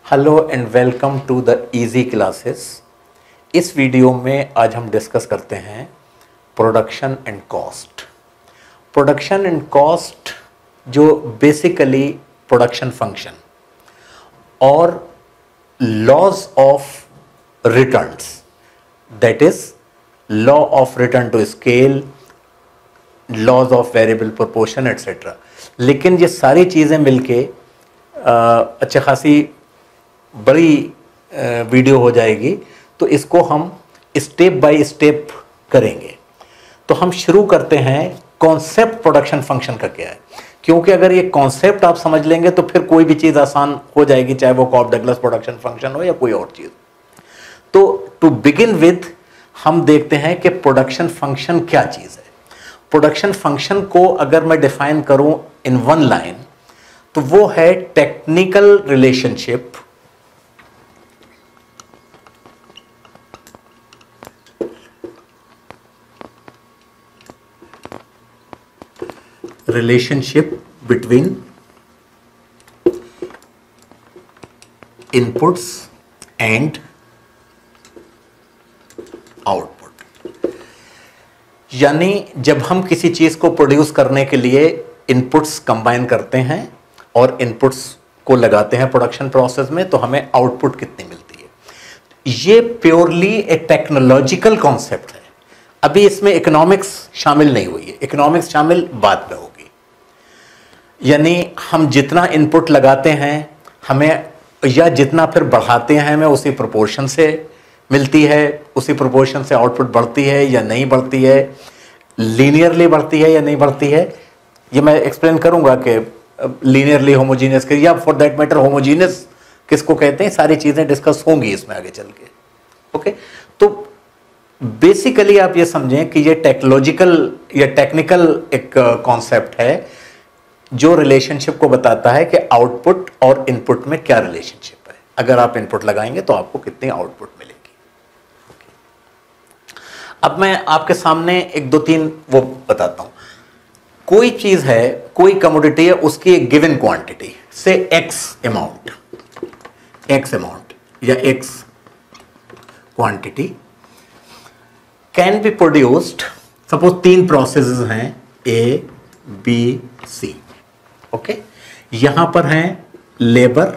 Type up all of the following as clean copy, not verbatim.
Hello and welcome to the easy classes. इस वीडियो में आज हम डिस्कस करते हैं production and cost. Production and cost जो बेसिकली प्रोडक्शन फंक्शन और laws of returns, that is law of return to scale, laws of variable proportion etcetera. लेकिन ये सारी चीज़ें मिलके अच्छी खासी बड़ी वीडियो हो जाएगी, तो इसको हम स्टेप बाय स्टेप करेंगे। तो हम शुरू करते हैं कॉन्सेप्ट प्रोडक्शन फंक्शन का क्या है, क्योंकि अगर ये कॉन्सेप्ट आप समझ लेंगे तो फिर कोई भी चीज़ आसान हो जाएगी, चाहे वो कॉफ डगलस प्रोडक्शन फंक्शन हो या कोई और चीज़। तो टू बिगिन विद हम देखते हैं कि प्रोडक्शन फंक्शन क्या चीज़ है। प्रोडक्शन फंक्शन को अगर मैं डिफाइन करूं इन वन लाइन तो वो है technical relationship between inputs and output। यानी जब हम किसी चीज को प्रोड्यूस करने के लिए इनपुट्स कंबाइन करते हैं और इनपुट्स को लगाते हैं प्रोडक्शन प्रोसेस में, तो हमें आउटपुट कितनी मिलती है। ये प्योरली एक टेक्नोलॉजिकल कॉन्सेप्ट है। अभी इसमें इकोनॉमिक्स शामिल नहीं हुई है, इकोनॉमिक्स शामिल बाद में होगी। यानी हम जितना इनपुट लगाते हैं हमें, या जितना फिर बढ़ाते हैं हमें उसी प्रोपोर्शन से मिलती है, उसी प्रोपोर्शन से आउटपुट बढ़ती है या नहीं बढ़ती है, लीनियरली बढ़ती है या नहीं बढ़ती है। ये मैं एक्सप्लेन करूंगा कि लीनियरली होमोजीनियस के, या फॉर दैट मैटर होमोजीनियस किसको कहते हैं, सारी चीज़ें डिस्कस होंगी इसमें आगे चल के। ओके, तो बेसिकली आप ये समझें कि ये टेक्नोलॉजिकल या टेक्निकल एक कॉन्सेप्ट है जो रिलेशनशिप को बताता है कि आउटपुट और इनपुट में क्या रिलेशनशिप है। अगर आप इनपुट लगाएंगे तो आपको कितनी आउटपुट मिलेगी। अब मैं आपके सामने एक दो तीन वो बताता हूं। कोई चीज है, कोई कमोडिटी है, उसकी एक गिवन क्वांटिटी से एक्स अमाउंट या X quantity can be produced. Suppose तीन प्रोसेसेस हैं ए बी सी। ओके, यहां पर हैं लेबर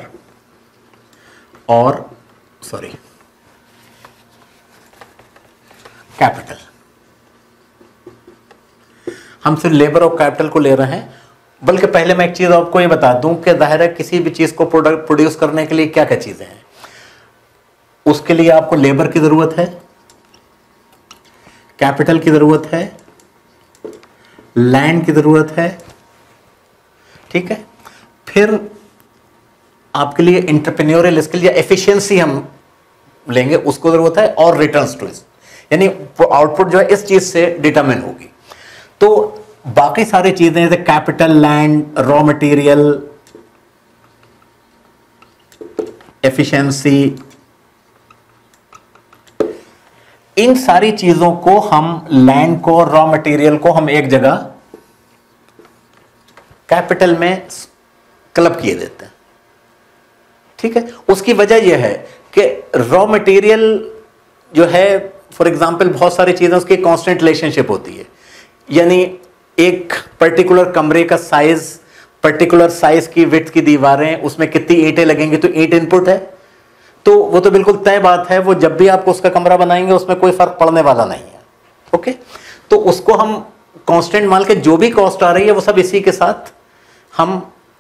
और कैपिटल। हम सिर्फ लेबर और कैपिटल को ले रहे हैं। बल्कि पहले मैं एक चीज आपको ये बता दूं कि जाहिर है किसी भी चीज को प्रोड्यूस करने के लिए क्या क्या चीजें हैं। उसके लिए आपको लेबर की जरूरत है, कैपिटल की जरूरत है, लैंड की जरूरत है, ठीक है। फिर आपके लिए एंटरप्रेन्योरियल स्किल या एफिशिएंसी हम लेंगे, उसको जरूरत है, और रिटर्न्स टू, यानी आउटपुट जो है इस चीज से डिटरमिन होगी। तो बाकी सारी चीजें जैसे capital, land, raw material, efficiency, इन सारी चीजों को हम, लैंड को, रॉ मटेरियल को हम एक जगह कैपिटल में क्लब किए देते हैं, ठीक है। उसकी वजह यह है कि रॉ मटेरियल जो है, फॉर एग्जांपल बहुत सारी चीजें उसकी कांस्टेंट रिलेशनशिप होती है। यानी एक पर्टिकुलर कमरे का साइज, पर्टिकुलर साइज की विड्थ की दीवारें, उसमें कितनी ईंटें लगेंगी, तो ईंट इनपुट है, तो वो तो बिल्कुल तय बात है, वो जब भी आपको उसका कमरा बनाएंगे उसमें कोई फर्क पड़ने वाला नहीं है। ओके, तो उसको हम कांस्टेंट मान के जो भी कॉस्ट आ रही है वो सब इसी के साथ हम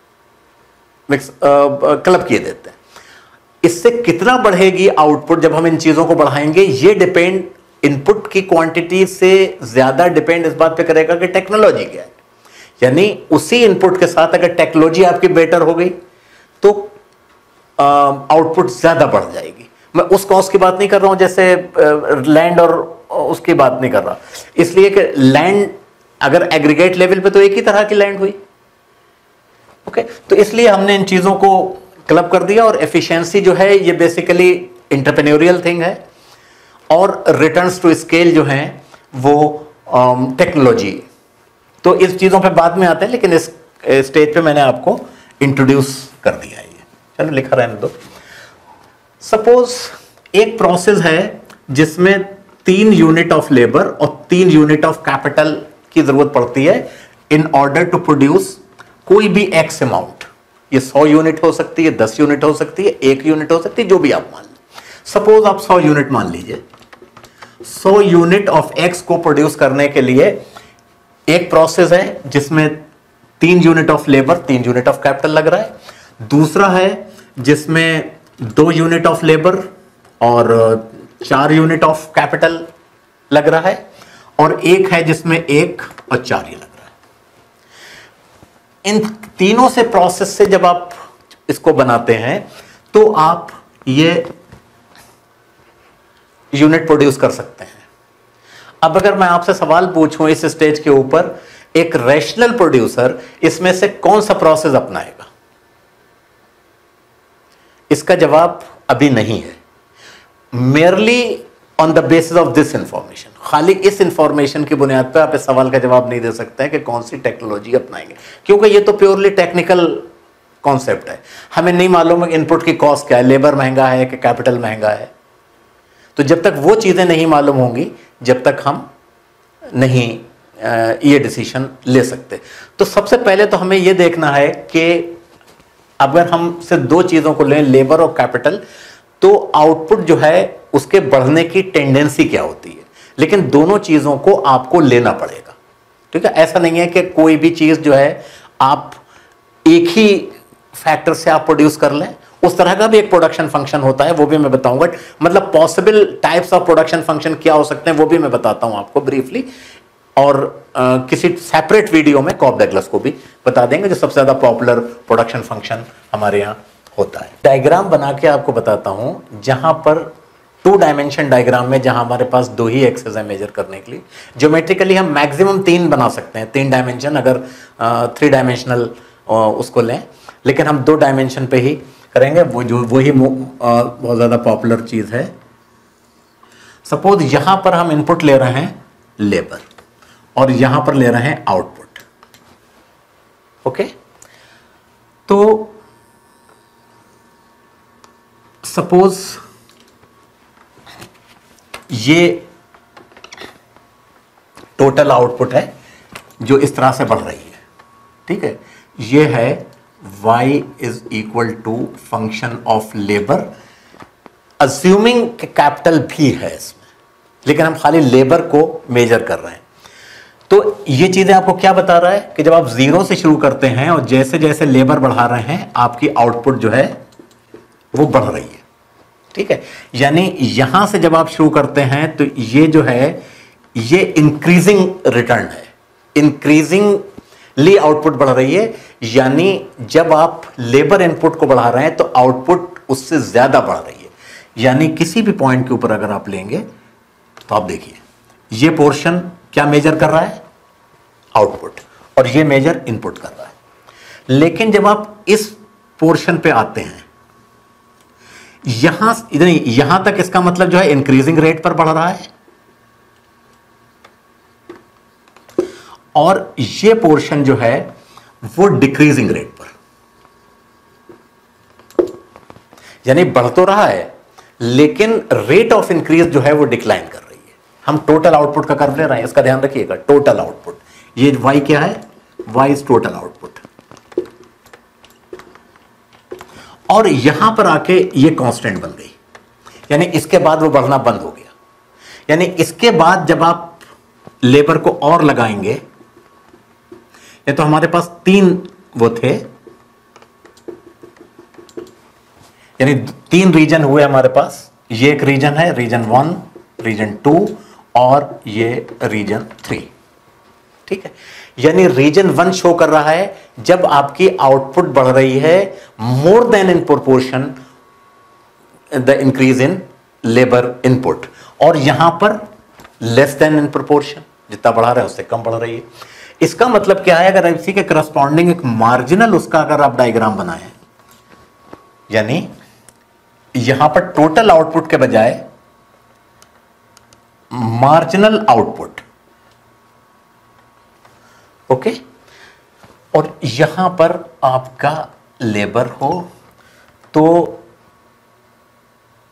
क्लब किए देते हैं। इससे कितना बढ़ेगी आउटपुट जब हम इन चीजों को बढ़ाएंगे, ये डिपेंड, इनपुट की क्वांटिटी से ज्यादा डिपेंड इस बात पे करेगा कि टेक्नोलॉजी क्या है। यानी उसी इनपुट के साथ अगर टेक्नोलॉजी आपकी बेटर हो गई तो आउटपुट ज्यादा बढ़ जाएगी। मैं उस कॉस्ट की बात नहीं कर रहा हूं, जैसे लैंड और उसकी बात नहीं कर रहा, इसलिए कि लैंड अगर एग्रीगेट लेवल पे तो एक ही तरह की लैंड हुई। ओके, तो इसलिए हमने इन चीजों को क्लब कर दिया। और एफिशिएंसी जो है ये बेसिकली एंटरप्रेन्योरियल थिंग है, और रिटर्न्स टू स्केल जो हैं वो टेक्नोलॉजी। तो इस चीजों पे बाद में आते हैं, लेकिन इस स्टेज पे मैंने आपको इंट्रोड्यूस कर दिया है। चलो लिखा रहने दो। सपोज एक प्रोसेस है जिसमें 3 यूनिट ऑफ लेबर और 3 यूनिट ऑफ कैपिटल की जरूरत पड़ती है इन ऑर्डर टू प्रोड्यूस कोई भी एक्स अमाउंट। ये 100 यूनिट हो सकती है, 10 यूनिट हो सकती है, 1 यूनिट हो सकती है, जो भी आप मान लीजिए। सपोज आप 100 यूनिट मान लीजिए। 100 यूनिट ऑफ एक्स को प्रोड्यूस करने के लिए एक प्रोसेस है जिसमें 3 unit of labour, 3 unit of capital लग रहा है। दूसरा है जिसमें 2 यूनिट ऑफ लेबर और 4 यूनिट ऑफ कैपिटल लग रहा है, और एक है जिसमें 1 और 4 ही लग रहा है। इन तीनों से प्रोसेस से जब आप इसको बनाते हैं तो आप ये यूनिट प्रोड्यूस कर सकते हैं। अब अगर मैं आपसे सवाल पूछूं इस स्टेज के ऊपर, एक रैशनल प्रोड्यूसर इसमें से कौन सा प्रोसेस अपनाएगा? इसका जवाब अभी नहीं है। Merely on the basis of this information, खाली इस इंफॉर्मेशन की बुनियाद पर आप इस सवाल का जवाब नहीं दे सकते हैं कि कौन सी टेक्नोलॉजी अपनाएंगे, क्योंकि ये तो प्योरली टेक्निकल कॉन्सेप्ट है। हमें नहीं मालूम है इनपुट की कॉस्ट क्या है, लेबर महंगा है कि कैपिटल महंगा है। तो जब तक वो चीजें नहीं मालूम होंगी, जब तक हम नहीं ये डिसीजन ले सकते। तो सबसे पहले तो हमें ये देखना है कि अगर हम सिर्फ 2 चीजों को लें, लेबर और कैपिटल, तो आउटपुट जो है उसके बढ़ने की टेंडेंसी क्या होती है। लेकिन दोनों चीजों को आपको लेना पड़ेगा, ठीक है। ऐसा नहीं है कि कोई भी चीज जो है आप एक ही फैक्टर से आप प्रोड्यूस कर लें। उस तरह का भी एक प्रोडक्शन फंक्शन होता है, वो भी मैं बताऊंगा। मतलब possible types of production function क्या हो सकते हैं वो भी मैं बताता हूं आपको ब्रीफली, और किसी सेपरेट वीडियो में कॉब डगलस को भी बता देंगे, जो सबसे ज्यादा पॉपुलर प्रोडक्शन फंक्शन हमारे यहां होता है। डायग्राम बना के आपको बताता हूं, जहां पर 2 डायमेंशन डायग्राम में, जहां हमारे पास 2 ही एक्सेस है मेजर करने के लिए। ज्योमेट्रिकली हम मैक्सिमम 3 बना सकते हैं, 3 डायमेंशन, अगर 3 डायमेंशनल उसको लें, लेकिन हम 2 डायमेंशन पे ही करेंगे। वही बहुत ज्यादा पॉपुलर चीज है। सपोज यहां पर हम इनपुट ले रहे हैं लेबर और यहां पर ले रहे हैं आउटपुट, ओके। तो सपोज ये टोटल आउटपुट है जो इस तरह से बढ़ रही है, ठीक है। ये है y is equal to function of labour, assuming capital भी है इसमें, लेकिन हम खाली लेबर को मेजर कर रहे हैं। तो ये चीजें आपको क्या बता रहा है कि जब आप 0 से शुरू करते हैं और जैसे जैसे लेबर बढ़ा रहे हैं, आपकी आउटपुट जो है वो बढ़ रही है, ठीक है। यानी यहां से जब आप शुरू करते हैं तो ये जो है ये इंक्रीजिंग रिटर्न है, इंक्रीजिंगली आउटपुट बढ़ रही है। यानी जब आप लेबर इनपुट को बढ़ा रहे हैं तो आउटपुट उससे ज्यादा बढ़ रही है। यानी किसी भी पॉइंट के ऊपर अगर आप लेंगे तो आप देखिए ये पोर्शन क्या मेजर कर रहा है, आउटपुट, और ये मेजर इनपुट कर रहा है। लेकिन जब आप इस पोर्शन पे आते हैं, यहां तक इसका मतलब जो है इंक्रीजिंग रेट पर बढ़ रहा है, और ये पोर्शन जो है वो डिक्रीजिंग रेट पर, यानी बढ़ तो रहा है लेकिन रेट ऑफ इंक्रीज जो है वो डिक्लाइन कर रही है। हम टोटल आउटपुट का कर्व ले रहे हैं, इसका ध्यान रखिएगा। टोटल आउटपुट, ये y क्या है, y इज टोटल आउटपुट, और यहां पर आके ये कांस्टेंट बन गई, यानी इसके बाद वो बढ़ना बंद हो गया। यानी इसके बाद जब आप लेबर को और लगाएंगे, ये तो हमारे पास 3 वो थे, यानी 3 रीजन हुए हमारे पास। ये एक रीजन है, रीजन 1, रीजन 2 और ये रीजन 3, ठीक है। यानी रीजन 1 शो कर रहा है जब आपकी आउटपुट बढ़ रही है more than in proportion the increase in labour input, और यहां पर लेस देन इन प्रोपोर्शन, जितना बढ़ा रहे हैं उससे कम बढ़ रही है। इसका मतलब क्या है, अगर इसी के करस्पॉन्डिंग एक मार्जिनल उसका अगर आप डायग्राम बनाएं, यानी यहां पर टोटल आउटपुट के बजाय मार्जिनल आउटपुट, ओके, और यहां पर आपका लेबर हो, तो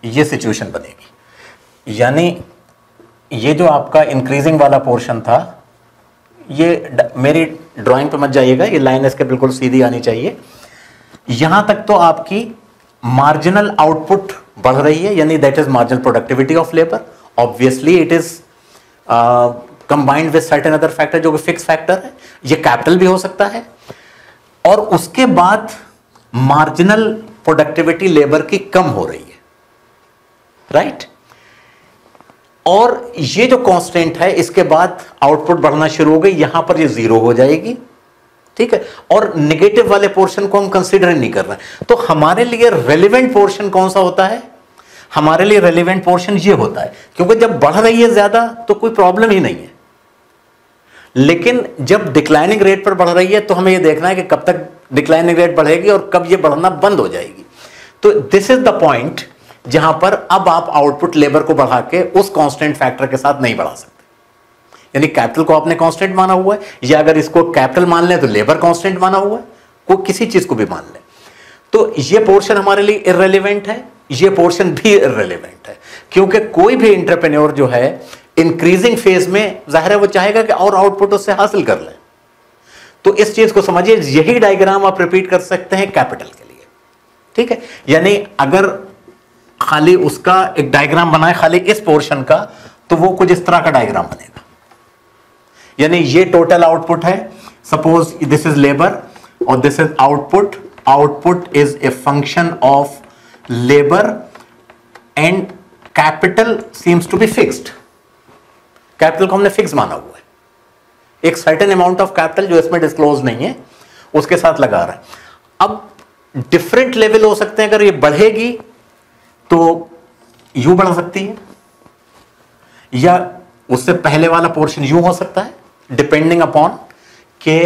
ये सिचुएशन बनेगी। यानी ये जो आपका इंक्रीजिंग वाला पोर्शन था, ये मेरी ड्राइंग पे मत जाइएगा, ये लाइन इसके बिल्कुल सीधी आनी चाहिए। यहां तक तो आपकी मार्जिनल आउटपुट बढ़ रही है, यानी that is marginal productivity of labour. Obviously it is combined with certain other factor जो कि फिक्स फैक्टर है, ये कैपिटल भी हो सकता है। और उसके बाद मार्जिनल प्रोडक्टिविटी लेबर की कम हो रही है, राइट। और ये जो कांस्टेंट है, इसके बाद आउटपुट बढ़ना शुरू हो गई, यहां पर ये जीरो हो जाएगी, ठीक है। और नेगेटिव वाले पोर्शन को हम कंसीडर नहीं कर रहे हैं। तो हमारे लिए रेलिवेंट पोर्शन कौन सा होता है? हमारे लिए रेलिवेंट पोर्शन ये होता है, क्योंकि जब बढ़ रही है ज्यादा तो कोई प्रॉब्लम ही नहीं है, लेकिन जब डिक्लाइनिंग रेट पर बढ़ रही है तो हमें यह देखना है कि कब तक डिक्लाइनिंग रेट बढ़ेगी और कब यह बढ़ना बंद हो जाएगी। तो दिस इज द पॉइंट जहां पर अब आप आउटपुट लेबर को बढ़ा के उस कांस्टेंट फैक्टर के साथ नहीं बढ़ा सकते। यानी कैपिटल को आपने कांस्टेंट माना हुआ है, या अगर इसको कैपिटल मान लें तो लेबर कांस्टेंट माना हुआ है, कोई किसी चीज को भी मान लें, तो ये पोर्शन हमारे लिए इररिलेवेंट है, ये पोर्शन भी इररिलेवेंट है। क्योंकि कोई भी एंटरप्रेन्योर जो है इंक्रीजिंग फेज में जाहिर है वो चाहेगा कि और आउटपुट उससे हासिल कर ले। तो इस चीज को समझिए, यही डायग्राम आप रिपीट कर सकते हैं कैपिटल के लिए, ठीक है। यानी अगर खाली उसका एक डायग्राम बनाए खाली इस पोर्शन का, तो वो कुछ इस तरह का डायग्राम बनेगा। यानी ये टोटल आउटपुट है, सपोज दिस इज लेबर और this is output. Output is a function of labour and capital seems to be fixed. Capital को हमने फिक्स माना हुआ है, एक सर्टेन अमाउंट ऑफ कैपिटल जो इसमें डिस्क्लोज नहीं है उसके साथ लगा रहा है। अब डिफरेंट लेवल हो सकते हैं, अगर ये बढ़ेगी तो यूं बढ़ सकती है, या उससे पहले वाला पोर्शन यूं हो सकता है, डिपेंडिंग अपॉन कि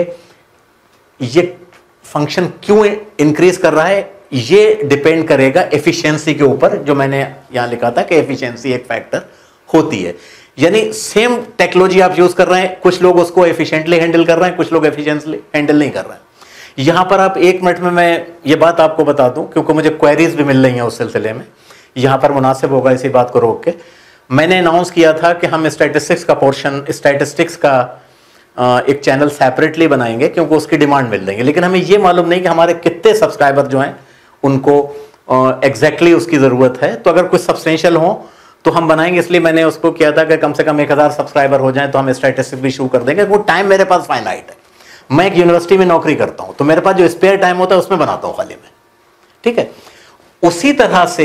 ये फंक्शन क्यों इंक्रीज कर रहा है। ये डिपेंड करेगा एफिशिएंसी के ऊपर, जो मैंने यहां लिखा था कि एफिशिएंसी एक फैक्टर होती है। यानी सेम टेक्नोलॉजी आप यूज कर रहे हैं, कुछ लोग उसको एफिशिएंटली हैंडल कर रहे हैं, कुछ लोग एफिशिएंटली हैंडल नहीं कर रहे हैं। यहां पर आप एक मिनट में मैं ये बात आपको बता दूं, क्योंकि मुझे क्वेरीज भी मिल रही हैं उस सिलसिले में। यहां पर मुनासिब होगा इसी बात को रोक के, मैंने अनाउंस किया था कि हम स्टैटिस्टिक्स का पोर्शन, स्टैटिस्टिक्स का एक चैनल सेपरेटली बनाएंगे, क्योंकि उसकी डिमांड मिल रही है। लेकिन हमें यह मालूम नहीं कि हमारे कितने सब्सक्राइबर जो हैं उनको एग्जैक्टली उसकी जरूरत है। तो अगर कुछ सब्सटेंशियल हो तो हम बनाएंगे, इसलिए मैंने उसको किया था कि कम से कम 1000 सब्सक्राइबर हो जाएं तो हम स्टैटिस्टिक्स भी शुरू कर देंगे। वो टाइम मेरे पास फाइनाइट है, मैं एक यूनिवर्सिटी में नौकरी करता हूं, तो मेरे पास जो स्पेयर टाइम होता है उसमें बनाता हूं खाली मैं, ठीक है। उसी तरह से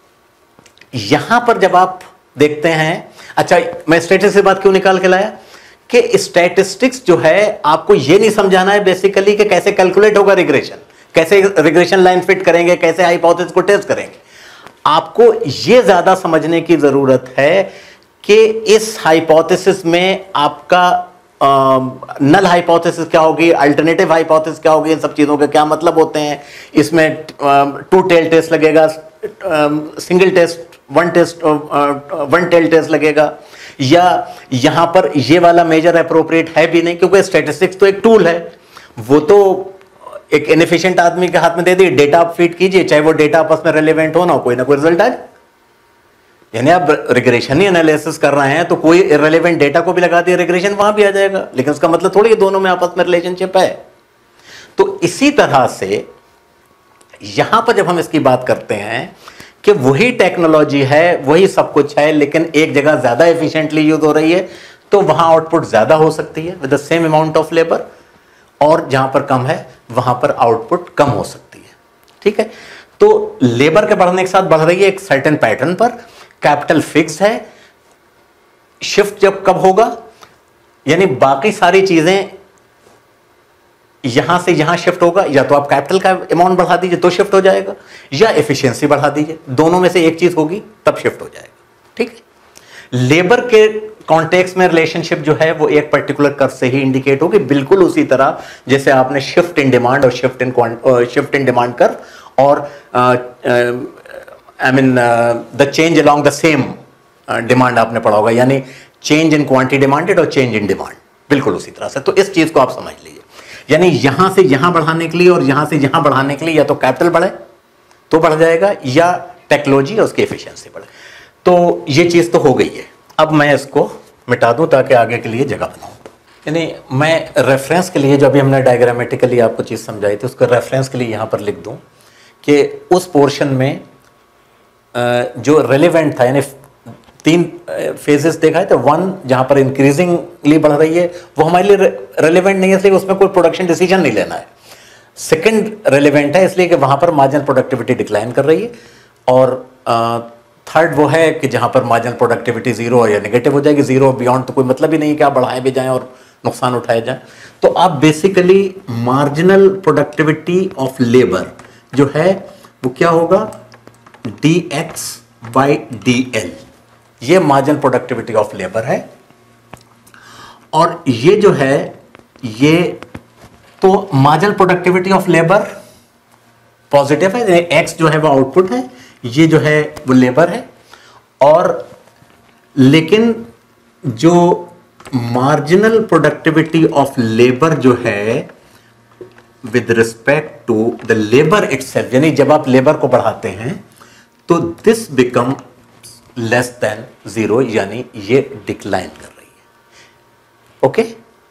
यहां पर जब आप देखते हैं, अच्छा मैं स्टैटिस्टिक्स से बात क्यों निकाल के लाया कि स्टैटिस्टिक्स जो है आपको यह नहीं समझाना है बेसिकली कि कैसे कैलकुलेट होगा रिग्रेशन, कैसे रिग्रेशन लाइन फिट करेंगे, कैसे हाइपोथेसिस को टेस्ट करेंगे। आपको यह ज्यादा समझने की जरूरत है कि इस हाइपोथेसिस में आपका नल हाइपोथेसिस क्या होगी, अल्टरनेटिव हाइपोथेसिस क्या होगी, इन सब चीजों के क्या मतलब होते हैं। इसमें टू टेल टेस्ट लगेगा, single test, one tail test लगेगा, या यहां पर ये वाला मेजर अप्रोप्रिएट है भी नहीं, क्योंकि स्टैटिस्टिक्स तो एक टूल है, वो तो एक इनएफिशिएंट आदमी के हाथ में दे दिए, डेटा आप फीड कीजिए, चाहे वो डेटा आपस में रिलेवेंट हो ना, कोई ना कोई रिजल्ट आ जाए। यानी आप रिग्रेशन ही एनालिसिस कर रहे हैं तो कोई इररिलेवेंट डेटा को भी लगा दिया, रिग्रेशन वहां भी आ जाएगा, लेकिन उसका मतलब थोड़ी दोनों में आपस में रिलेशनशिप है। तो इसी तरह से यहां पर जब हम इसकी बात करते हैं कि वही टेक्नोलॉजी है, वही सब कुछ है, लेकिन एक जगह ज्यादा एफिशिएंटली यूज हो रही है, तो वहां आउटपुट ज्यादा हो सकती है with the same amount of labour, और जहां पर कम है वहां पर आउटपुट कम हो सकती है, ठीक है। तो लेबर के बढ़ने के साथ बढ़ रही है एक सर्टेन पैटर्न पर, कैपिटल फिक्स्ड है, शिफ्ट जब कब होगा, यानी बाकी सारी चीजें यहां से यहां शिफ्ट होगा, या तो आप कैपिटल का अमाउंट बढ़ा दीजिए तो शिफ्ट हो जाएगा, या एफिशिएंसी बढ़ा दीजिए, दोनों में से एक चीज होगी तब शिफ्ट हो जाएगा, ठीक है। लेबर के कॉन्टेक्स्ट में रिलेशनशिप जो है वो एक पर्टिकुलर कर्व से ही इंडिकेट होगी, बिल्कुल उसी तरह जैसे आपने शिफ्ट इन डिमांड और शिफ्ट इन डिमांड कर्व और I mean the change along the same demand आपने पढ़ा होगा, यानी चेंज इन क्वांटिटी डिमांडेड और चेंज इन डिमांड, बिल्कुल उसी तरह से। तो इस चीज को आप समझ लीजिए, यानी यहां से यहां बढ़ाने के लिए और यहां से यहां बढ़ाने के लिए या तो कैपिटल बढ़े तो बढ़ जाएगा, या टेक्नोलॉजी और उसकी एफिशिएंसी बढ़े। तो ये चीज़ तो हो गई है। अब मैं इसको मिटा दूं ताकि आगे के लिए जगह बनाऊं। यानी मैं रेफरेंस के लिए जो अभी हमने डायग्रामेटिकली आपको चीज़ समझाई थी उसको रेफरेंस के लिए यहाँ पर लिख दूं कि उस पोर्शन में जो रेलिवेंट था, यानी 3 फेजेस देखा है, तो 1 जहाँ पर इंक्रीजिंगली बढ़ रही है वो हमारे लिए रेलिवेंट नहीं है, इसलिए उसमें कोई प्रोडक्शन डिसीजन नहीं लेना है। सेकंड रेलिवेंट है इसलिए कि वहाँ पर मार्जिनल प्रोडक्टिविटी डिक्लाइन कर रही है, और थर्ड वो है कि जहाँ पर मार्जिनल प्रोडक्टिविटी 0 या नेगेटिव हो जाएगी। 0 बियॉन्ड तो कोई मतलब ही नहीं कि आप बढ़ाए भी जाएं और नुकसान उठाए जाएं। तो आप basically marginal productivity of labour जो है वो क्या होगा, dx/dl, ये मार्जिनल प्रोडक्टिविटी ऑफ लेबर है। और ये जो है ये तो marginal productivity of labour positive है, x जो है वो आउटपुट है, ये जो है वो लेबर है। और लेकिन जो मार्जिनल प्रोडक्टिविटी ऑफ लेबर जो है with respect to the labour itself, यानी जब आप लेबर को बढ़ाते हैं तो दिस बिकम लेस देन 0, यानी ये डिक्लाइन कर रही है। ओके,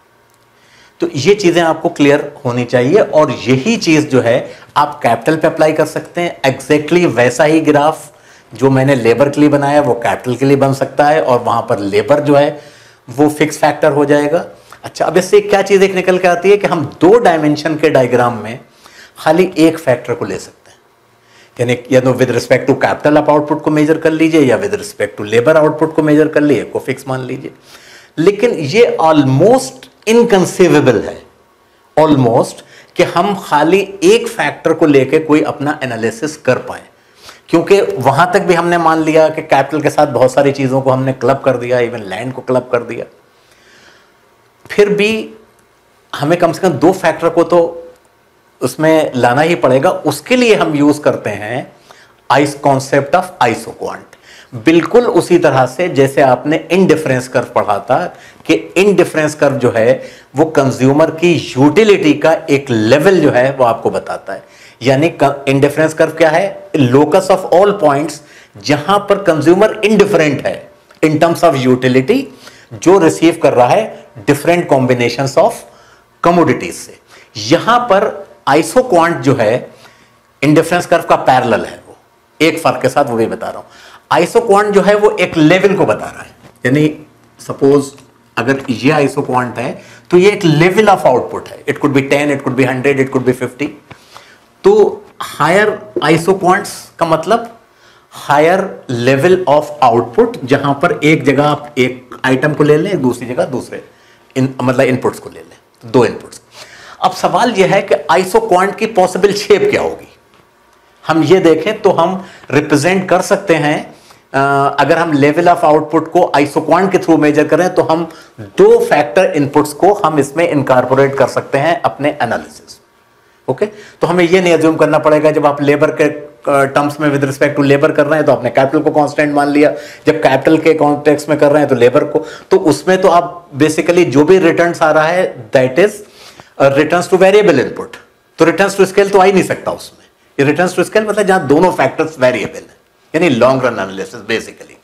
तो ये चीजें आपको क्लियर होनी चाहिए। और यही चीज जो है आप कैपिटल पे अप्लाई कर सकते हैं। एग्जैक्टली वैसा ही ग्राफ जो मैंने लेबर के लिए बनाया वो कैपिटल के लिए बन सकता है, और वहां पर लेबर जो है वो फिक्स फैक्टर हो जाएगा। अच्छा, अब इससे क्या चीज एक निकल के आती है कि हम 2 डायमेंशन के डायग्राम में खाली एक फैक्टर को ले सकते हैं, यानी या तो विद रिस्पेक्ट टू कैपिटल आप आउटपुट को मेजर कर लीजिए, या with respect to labour output को मेजर कर लीजिए, को फिक्स मान लीजिए। लेकिन ये ऑलमोस्ट इनकंसीवेबल है, ऑलमोस्ट, कि हम खाली एक फैक्टर को लेके कोई अपना एनालिसिस कर पाए, क्योंकि वहां तक भी हमने मान लिया कि कैपिटल के साथ बहुत सारी चीजों को हमने क्लब कर दिया, इवन लैंड को क्लब कर दिया। फिर भी हमें कम से कम 2 फैक्टर को तो उसमें लाना ही पड़ेगा। उसके लिए हम यूज करते हैं कॉन्सेप्ट ऑफ आइसोक्वांट, बिल्कुल उसी तरह से जैसे आपने इनडिफरेंस कर्व पढ़ा था कि इनडिफरेंस कर्व जो है वो कंज्यूमर की यूटिलिटी का एक लेवल जो है वो आपको बताता है। यानी इनडिफरेंस कर्व क्या है, लोकस ऑफ ऑल पॉइंट्स जहां पर कंज्यूमर इनडिफरेंट है इन टर्म्स ऑफ यूटिलिटी, जो रिसीव कर रहा है डिफरेंट कॉम्बिनेशंस ऑफ कमोडिटीज से। यहां पर आइसोक्वांट जो है इनडिफरेंस कर्व का पैरेलल है, वो एक फर्क के साथ वो भी बता रहा हूं। आइसोक्वांट जो है वो एक लेवल को बता रहा है, यानी सपोज अगर ये आइसोक्वांट है तो ये एक लेवल ऑफ आउटपुट है। It could be 10, it could be 100, it could be 50। तो हायर आइसोक्वांट्स का मतलब हायर लेवल ऑफ आउटपुट, जहां पर एक जगह आप एक आइटम को ले लें, दूसरी जगह दूसरे मतलब इनपुट्स को ले लें, तो 2 इनपुट्स। अब सवाल यह है कि आइसोक्वांट की पॉसिबल शेप क्या होगी। हम ये देखें तो हम रिप्रेजेंट कर सकते हैं, अगर हम लेवल ऑफ आउटपुट को आइसोक्वांट के थ्रू मेजर करें तो हम 2 फैक्टर इनपुट्स को हम इसमें इनकॉर्पोरेट कर सकते हैं अपने एनालिसिस। ओके, तो हमें ये नहीं अज्यूम करना पड़ेगा जब आप लेबर के टर्म्स में विद रिस्पेक्ट टू लेबर कर रहे हैं तो आपने कैपिटल को कांस्टेंट मान लिया, जब कैपिटल के कॉन्टेक्स्ट में कर रहे हैं तो लेबर को, तो उसमें तो आप बेसिकली जो भी रिटर्न्स आ रहा है that is returns to variable input, तो रिटर्न्स टू स्केल तो आ ही नहीं सकता उसमें। ये रिटर्न्स टू स्केल मतलब जहां दोनों फैक्टर्स वेरिएबल है, यानी लॉन्ग रन एनालिसिस बेसिकली।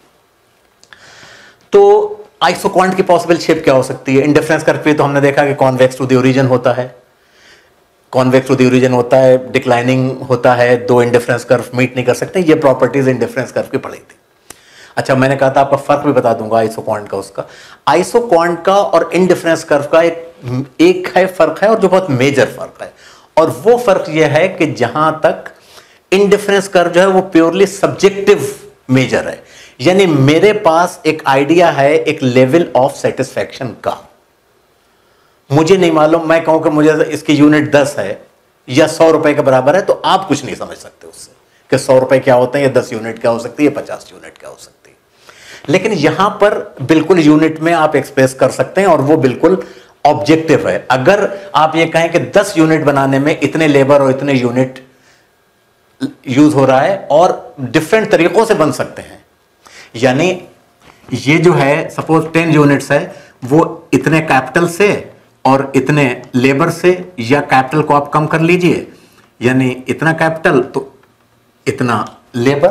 तो आइसोक्वांट की पॉसिबल शेप क्या हो सकती है। इंडिफरेंस कर्व पे तो हमने देखा कि कॉन्वेक्स टू द ओरिजिन होता है, कॉन्वेक्स टू द ओरिजिन होता है, डिक्लाइनिंग होता है, 2 इंडिफरेंस कर्व मीट नहीं कर सकते। ये प्रॉपर्टीज इंडिफरेंस कर्व की पढ़ी थी। अच्छा, मैंने कहा था आपका फर्क भी बता दूंगा आइसोक्वांट का, उसका आइसोक्वांट का और इंडिफरेंस कर्व का एक है फर्क है, और जो बहुत मेजर फर्क है, और वो फर्क यह है कि जहां तक इंडिफरेंस कर्व जो है वो प्योरली सब्जेक्टिव मेजर है, यानी मेरे पास एक आइडिया है एक लेवल ऑफ सेटिस्फैक्शन का, मुझे नहीं मालूम, मैं कहूं कि मुझे इसकी यूनिट 10 है या 100 रुपए के बराबर है, तो आप कुछ नहीं समझ सकते उससे कि 100 रुपए क्या होते हैं, या 10 यूनिट क्या हो सकती है, 50 यूनिट क्या हो सकती है। लेकिन यहां पर बिल्कुल यूनिट में आप एक्सप्रेस कर सकते हैं, और वो बिल्कुल ऑब्जेक्टिव है। अगर आप ये कहें कि 10 यूनिट बनाने में इतने लेबर और इतने यूनिट यूज हो रहा है, और डिफरेंट तरीकों से बन सकते हैं, यानी ये जो है सपोज 10 यूनिट्स है, वो इतने कैपिटल से और इतने लेबर से, या कैपिटल को आप कम कर लीजिए, यानी इतना कैपिटल तो इतना लेबर,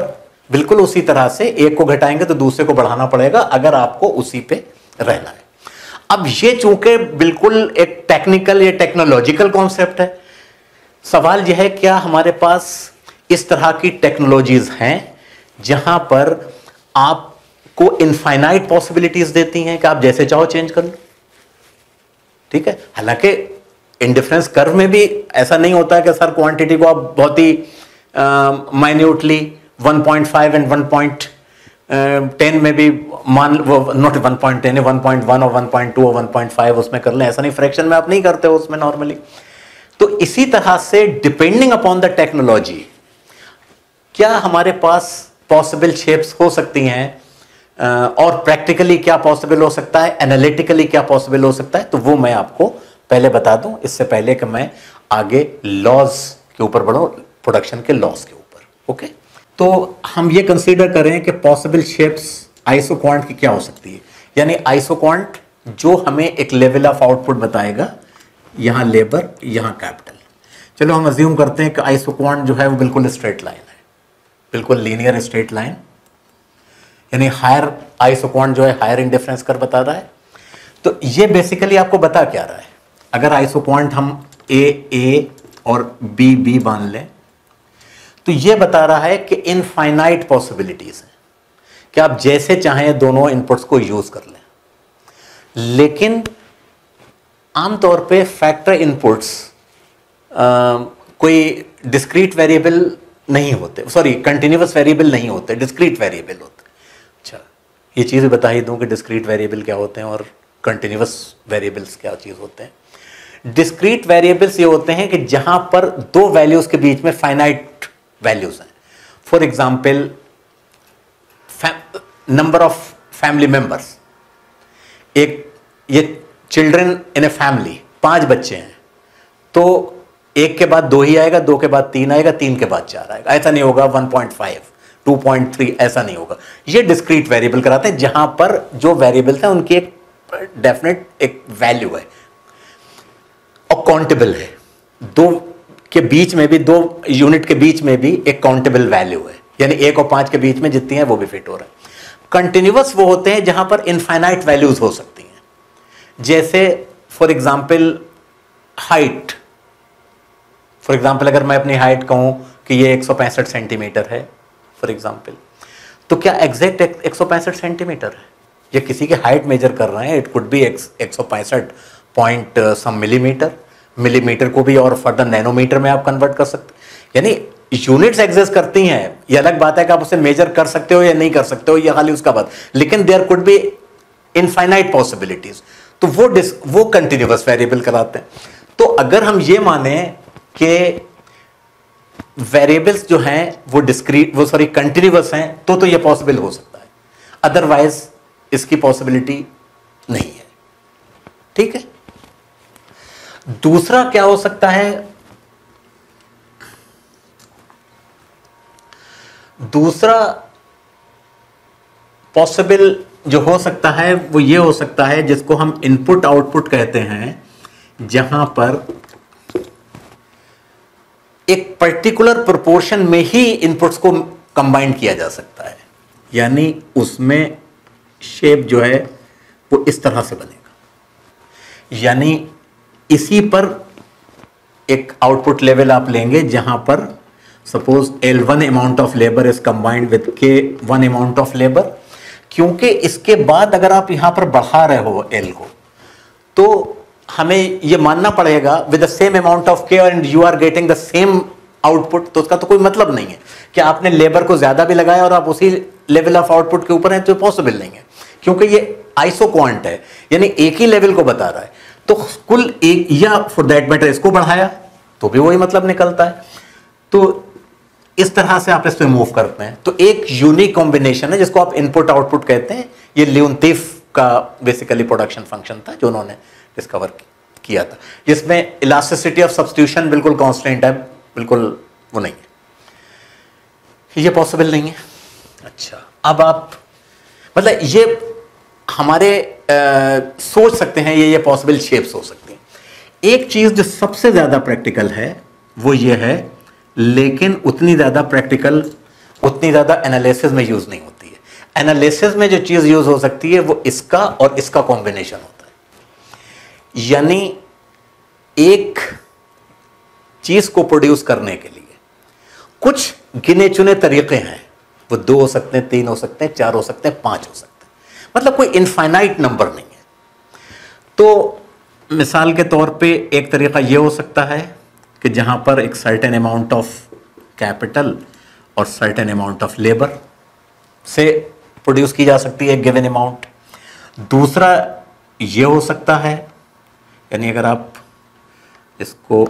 बिल्कुल उसी तरह से एक को घटाएंगे तो दूसरे को बढ़ाना पड़ेगा अगर आपको उसी पे रहना है। अब ये चूंकि बिल्कुल एक टेक्निकल या टेक्नोलॉजिकल कॉन्सेप्ट है, सवाल यह है क्या हमारे पास इस तरह की टेक्नोलॉजीज हैं जहां पर आपको इनफाइनाइट पॉसिबिलिटीज देती हैं कि आप जैसे चाहो चेंज कर लो। ठीक है, हालांकि इंडिफरेंस कर्व में भी ऐसा नहीं होता है कि सर क्वांटिटी को आप बहुत ही माइन्यूटली 1.5 एंड 1.10 में भी मान, नॉट 1.10 है 1.1 और 1.2 और 1.5 उसमें कर लें, ऐसा नहीं, फ्रैक्शन में आप नहीं करते हो उसमें नॉर्मली। तो इसी तरह से डिपेंडिंग अपॉन द टेक्नोलॉजी क्या हमारे पास पॉसिबल शेप्स हो सकती हैं और प्रैक्टिकली क्या पॉसिबल हो सकता है, एनालिटिकली क्या पॉसिबल हो सकता है, तो वो मैं आपको पहले बता दूं इससे पहले कि मैं आगे लॉज के ऊपर बढ़ूं, प्रोडक्शन के लॉज के ऊपर। ओके, तो हम ये कंसीडर करें कि पॉसिबल शेप्स आइसोक्वांट की क्या हो सकती है, यानी आइसोक्वांट जो हमें एक लेवल ऑफ आउटपुट बताएगा, यहां लेबर यहां कैपिटल। चलो हम अज्यूम करते हैं कि आइसोक्वांट जो है वो बिल्कुल स्ट्रेट लाइन है, बिल्कुल लीनियर स्ट्रेट लाइन, यानी हायर आइसोक्वांट जो है हायर इंडिफरेंस कर्व बता रहा है। तो ये बेसिकली आपको बता क्या रहा है, अगर आइसोक्वांट हम ए और बी मान लें तो ये बता रहा है कि इनफाइनाइट पॉसिबिलिटीज हैं कि आप जैसे चाहें दोनों इनपुट्स को यूज कर लें, लेकिन आमतौर पे फैक्टर इनपुट्स कोई डिस्क्रीट वेरिएबल नहीं होते, सॉरी कंटिन्यूअस वेरिएबल नहीं होते, डिस्क्रीट वेरिएबल होते। अच्छा, ये चीज़ बता ही दूं कि डिस्क्रीट वेरिएबल क्या होते हैं और कंटिन्यूअस वेरिएबल्स क्या चीज़ होते हैं। डिस्क्रीट वेरिएबल्स ये होते हैं कि जहां पर दो वैल्यूज के बीच में फाइनाइट वैल्यूज हैं। For example number of family members, एक ये चिल्ड्रन इन ए फैमिली 5 बच्चे हैं, तो एक के बाद 2 ही आएगा, 2 के बाद 3 आएगा, 3 के बाद 4 आएगा, ऐसा नहीं होगा। 1.5 2.3 ऐसा नहीं होगा। ये डिस्क्रीट वेरिएबल कराते हैं जहां पर जो वेरिएबल्स हैं उनकी एक डेफिनेट एक वैल्यू है और काउंटेबल है, दो के बीच में भी, 2 यूनिट के बीच में भी एक काउंटेबल वैल्यू है, यानी 1 और 5 के बीच में जितनी है वो भी फिट हो रहा है। कंटिन्यूअस वो होते हैं जहां पर इनफाइनाइट वैल्यूज हो सकती हैं, जैसे for example height. For example अगर मैं अपनी हाइट कहूं कि ये 165 सेंटीमीटर है फॉर एग्जाम्पल, तो क्या एग्जैक्ट 165 सेंटीमीटर है, या किसी की हाइट मेजर कर रहे हैं, it could be 165 point some millimetre, millimetre को भी और फर्दर नैनोमीटर में आप कन्वर्ट कर सकते, यानी यूनिट्स एग्जिस्ट करती हैं। ये अलग बात है कि आप उसे मेजर कर सकते हो या नहीं कर सकते हो, ये खाली उसका बात, लेकिन there could be infinite possibilities, तो वो कंटिन्यूअस वेरिएबल कराते हैं। तो अगर हम ये माने कि वेरिएबल्स जो हैं वो कंटिन्यूअस हैं, तो ये पॉसिबल हो सकता है, अदरवाइज इसकी पॉसिबिलिटी नहीं है। ठीक है, दूसरा क्या हो सकता है, दूसरा पॉसिबल जो हो सकता है वो ये हो सकता है जिसको हम इनपुट आउटपुट कहते हैं, जहां पर एक पर्टिकुलर प्रोपोर्शन में ही इनपुट्स को कंबाइन किया जा सकता है, यानी उसमें शेप जो है वो इस तरह से बनेगा, यानी इसी पर एक आउटपुट लेवल आप लेंगे जहां पर suppose L1 amount of labour is combined with K1 amount of labour, क्योंकि इसके बाद अगर आप यहां पर बढ़ा रहे हो L को, तो हमें यह मानना पड़ेगा with the same amount of K and you are getting the same output, तो उसका तो कोई मतलब नहीं है कि आपने लेबर को ज्यादा भी लगाया और आप उसी लेवल ऑफ आउटपुट के ऊपर हैं, तो पॉसिबल नहीं है, क्योंकि ये आइसोक्वांट है, यानी एक ही लेवल को बता रहा है। तो कुल एक, या फॉर दैट मैटर इसको बढ़ाया तो भी वही मतलब निकलता है। तो इस तरह से आप इस पे मूव करते हैं। तो एक यूनिक कॉम्बिनेशन है जिसको आप इनपुट आउटपुट कहते हैं। ये लियोनतीफ का बेसिकली प्रोडक्शन फंक्शन था जो उन्होंने डिस्कवर किया था, जिसमें इलास्टिसिटी ऑफ सब्स्टिट्यूशन बिल्कुल कांस्टेंट है, बिल्कुल वो नहीं है, ये पॉसिबल नहीं है। अच्छा, अब आप मतलब ये हमारे सोच सकते हैं ये पॉसिबल शेप्स हो सकती हैं। एक चीज जो सबसे ज्यादा प्रैक्टिकल है वो ये है, लेकिन उतनी ज्यादा प्रैक्टिकल उतनी ज़्यादा एनालिसिस में यूज़ नहीं होती है। एनालिसिस में जो चीज़ यूज़ हो सकती है वो इसका और इसका कॉम्बिनेशन होता है। यानी एक चीज़ को प्रोड्यूस करने के लिए कुछ गिने चुने तरीके हैं, वो 2 हो सकते हैं, 3 हो सकते हैं, 4 हो सकते हैं, 5 हो सकते हैं, मतलब कोई इनफाइनाइट नंबर नहीं है। तो मिसाल के तौर पे एक तरीका ये हो सकता है कि जहां पर एक सर्टेन अमाउंट ऑफ कैपिटल और सर्टेन अमाउंट ऑफ लेबर से प्रोड्यूस की जा सकती है गिवन अमाउंट। दूसरा ये हो सकता है, यानी अगर आप इसको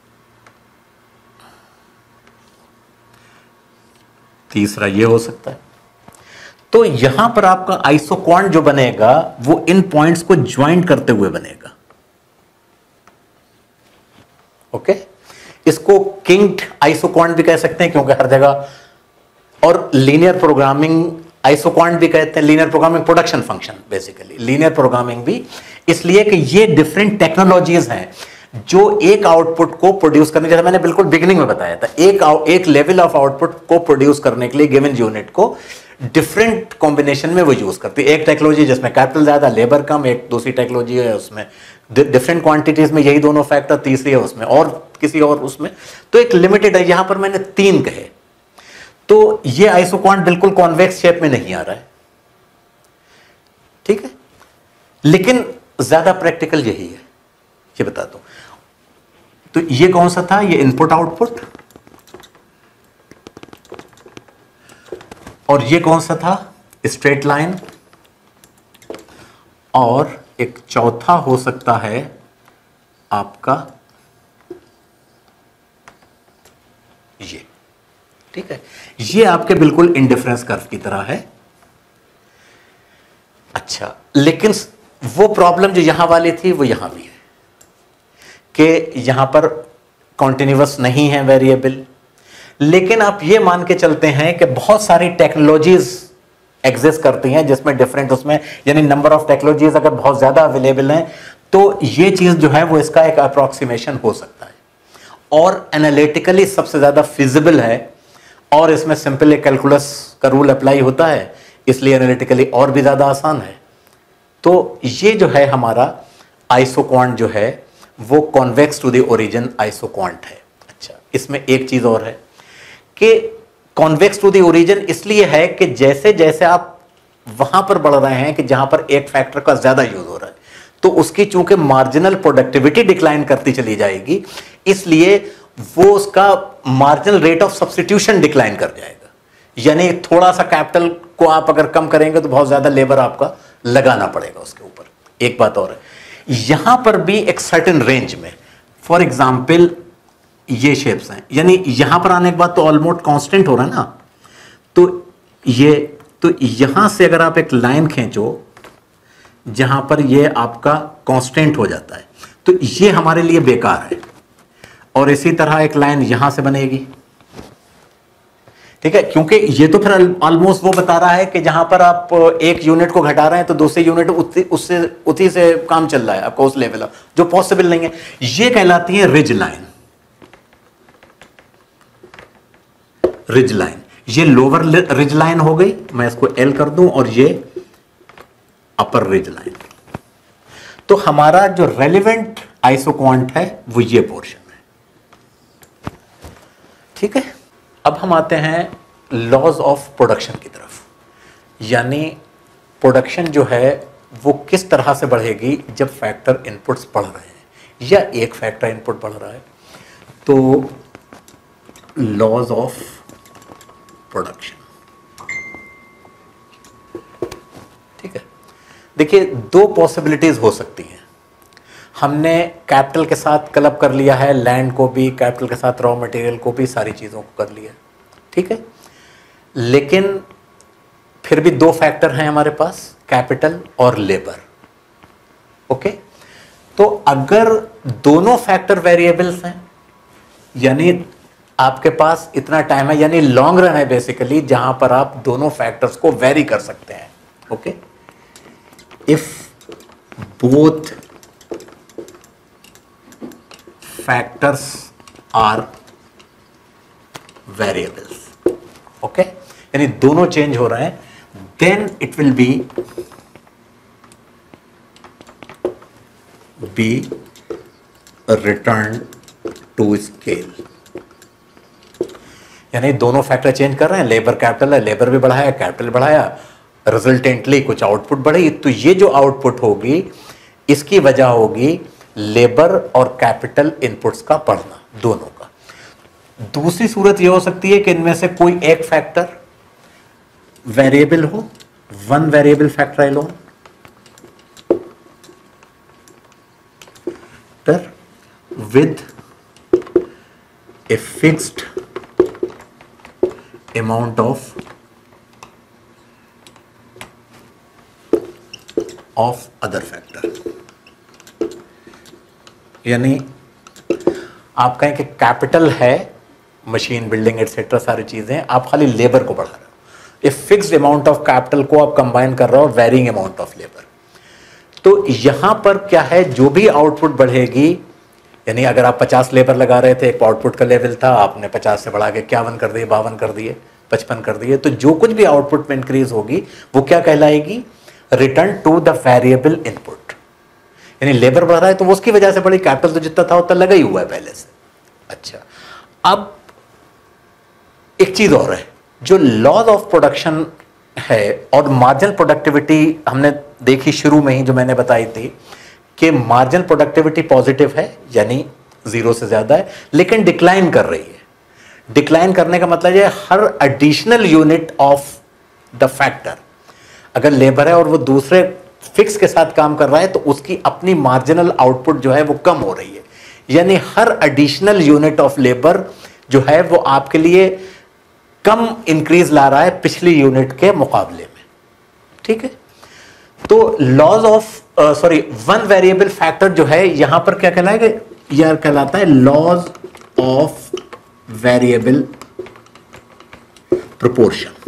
तीसरा ये हो सकता है। तो यहां पर आपका आइसोक्वांट जो बनेगा वो इन पॉइंट्स को ज्वाइंट करते हुए बनेगा। ओके, इसको किंक्ड आइसोक्वांट भी कह सकते हैं क्योंकि हर जगह, और लीनियर प्रोग्रामिंग आइसोक्वांट भी कहते हैं। Linear programming production function, basically linear programming भी इसलिए कि ये डिफरेंट टेक्नोलॉजीज हैं जो एक आउटपुट को प्रोड्यूस करने, जैसे मैंने बिल्कुल बिगिनिंग में बताया था, एक लेवल ऑफ आउटपुट को प्रोड्यूस करने के लिए गिवन यूनिट को डिफरेंट कॉम्बिनेशन में वो यूज करती है। एक टेक्नोलॉजी जिसमें कैपिटल ज्यादा लेबर कम, एक दूसरी टेक्नोलॉजी है उसमें डिफरेंट क्वांटिटीज में यही दोनों फैक्टर, तीसरी है उसमें और किसी और उसमें, तो एक लिमिटेड है। यहां पर मैंने 3 कहे, तो ये आइसोक्वांट बिल्कुल कॉन्वेक्स शेप में नहीं आ रहा है, ठीक है, लेकिन ज्यादा प्रैक्टिकल यही है, ये बता दो। तो ये कौन सा था, ये इनपुट आउटपुट, और ये कौन सा था, स्ट्रेट लाइन, और एक चौथा हो सकता है आपका ये, ठीक है। ये आपके बिल्कुल इंडिफरेंस कर्व की तरह है। अच्छा, लेकिन वो प्रॉब्लम जो यहां वाली थी वो यहां भी है कि यहां पर कॉन्टिन्यूअस नहीं है वेरिएबल। लेकिन आप ये मान के चलते हैं कि बहुत सारी टेक्नोलॉजीज एग्जिस्ट करती हैं जिसमें डिफरेंट, उसमें यानी नंबर ऑफ टेक्नोलॉजीज अगर बहुत ज्यादा अवेलेबल हैं तो ये चीज जो है वो इसका एक अप्रोक्सीमेशन हो सकता है, और एनालिटिकली सबसे ज्यादा फिजिबल है, और इसमें सिंपल कैलकुलस का रूल अप्लाई होता है, इसलिए एनालिटिकली और भी ज्यादा आसान है। तो ये जो है हमारा आइसोक्वांट जो है वो convex to the origin isoquant है। अच्छा, इसमें एक चीज और है कि कॉन्वेक्स टू द ओरिजिन इसलिए है कि जैसे जैसे आप वहां पर बढ़ रहे हैं कि जहां पर एक फैक्टर का ज्यादा यूज हो रहा है, तो उसकी चूंकि मार्जिनल प्रोडक्टिविटी डिक्लाइन करती चली जाएगी, इसलिए वो उसका marginal rate of substitution decline कर जाएगा। यानी थोड़ा सा कैपिटल को आप अगर कम करेंगे तो बहुत ज्यादा लेबर आपका लगाना पड़ेगा उसके ऊपर। एक बात और है, यहां पर भी एक सर्टेन रेंज में, फॉर एग्जाम्पल ये शेप्स हैं, यानी यहां पर आने के बाद तो ऑलमोस्ट कांस्टेंट हो रहा है ना, तो यहां से अगर आप एक लाइन खींचो जहां पर ये आपका कांस्टेंट हो जाता है, तो ये हमारे लिए बेकार है। और इसी तरह एक लाइन यहां से बनेगी, ठीक है, क्योंकि ये तो फिर ऑलमोस्ट वो बता रहा है कि जहां पर आप एक यूनिट को घटा रहे हैं तो दूसरी यूनिट उससे उसी से काम चल रहा है आपका उस लेवल, जो पॉसिबल नहीं है। ये कहलाती है रिज लाइन। रिज लाइन, ये लोअर रिज लाइन हो गई, मैं इसको एल कर दूं, और ये अपर रिज लाइन। तो हमारा जो रेलिवेंट आइसोक्वांट है वो ये पोर्शन है, ठीक है। अब हम आते हैं लॉज ऑफ प्रोडक्शन की तरफ, यानी प्रोडक्शन जो है वो किस तरह से बढ़ेगी जब फैक्टर इनपुट्स बढ़ रहे हैं या एक फैक्टर इनपुट बढ़ रहा है। तो लॉज ऑफ प्रोडक्शन, ठीक है। देखिए, 2 पॉसिबिलिटीज हो सकती हैं। हमने कैपिटल के साथ क्लब कर लिया है, लैंड को भी, कैपिटल के साथ रॉ मटेरियल को भी, सारी चीज़ों को कर लिया, ठीक है। लेकिन फिर भी 2 फैक्टर हैं हमारे पास, कैपिटल और लेबर, ओके। तो अगर दोनों फैक्टर वेरिएबल्स हैं, यानी आपके पास इतना टाइम है, यानी लॉन्ग रन है बेसिकली, जहां पर आप दोनों फैक्टर्स को वेरी कर सकते हैं, okay. If both factors are variables, okay. यानी दोनों चेंज हो रहे हैं, then it will be return to scale. यानी दोनों फैक्टर चेंज कर रहे हैं, लेबर कैपिटल है, लेबर भी बढ़ाया, कैपिटल बढ़ाया, रिजल्टेंटली कुछ आउटपुट बढ़ी। तो ये जो आउटपुट होगी इसकी वजह होगी लेबर और कैपिटल इनपुट्स का बढ़ना, दोनों का। दूसरी सूरत यह हो सकती है कि इनमें से कोई एक फैक्टर वेरिएबल हो, one variable factor alone, with a fixed amount of other factor। यानी आप कहें कि कैपिटल है, मशीन, बिल्डिंग एटसेट्रा सारी चीजें, आप खाली लेबर को बढ़ा रहे हो। A fixed amount of capital को आप कंबाइन कर रहे हो वेरिंग अमाउंट ऑफ लेबर। तो यहां पर क्या है, जो भी आउटपुट बढ़ेगी, यानी अगर आप 50 लेबर लगा रहे थे, एक आउटपुट का लेवल था, आपने 50 से बढ़ा के 51 कर दिए, 52 कर दिए, 55 कर दिए, तो जो कुछ भी आउटपुट में इंक्रीज होगी वो क्या कहलाएगी, return to the variable input. यानी लेबर बढ़ रहा है तो वो उसकी वजह से बढ़ी, कैपिटल तो जितना था उतना लगा ही हुआ है पहले से। अच्छा, अब एक चीज और है, जो लॉज ऑफ प्रोडक्शन है और मार्जिनल प्रोडक्टिविटी हमने देखी शुरू में ही, जो मैंने बताई थी कि मार्जिनल प्रोडक्टिविटी पॉजिटिव है, यानी 0 से ज्यादा है, लेकिन डिक्लाइन कर रही है। डिक्लाइन करने का मतलब है हर additional unit of the factor, अगर लेबर है और वो दूसरे फिक्स के साथ काम कर रहा है तो उसकी अपनी मार्जिनल आउटपुट जो है वो कम हो रही है। यानी हर एडिशनल यूनिट ऑफ लेबर जो है वो आपके लिए कम इंक्रीज ला रहा है पिछली यूनिट के मुकाबले में। ठीक है, तो laws of one variable factor जो है यहां पर क्या कहलाएगा, यह कहलाता है लॉज ऑफ वेरिएबल प्रोपोर्शन।